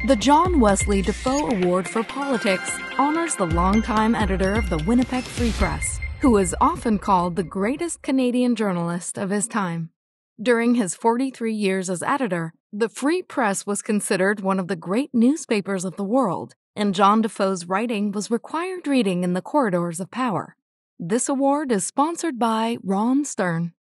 The John Wesley Dafoe Award for Politics honors the longtime editor of the Winnipeg Free Press, who is often called the greatest Canadian journalist of his time. During his 43 years as editor, the Free Press was considered one of the great newspapers of the world, and John Dafoe's writing was required reading in the corridors of power. This award is sponsored by Ron Stern.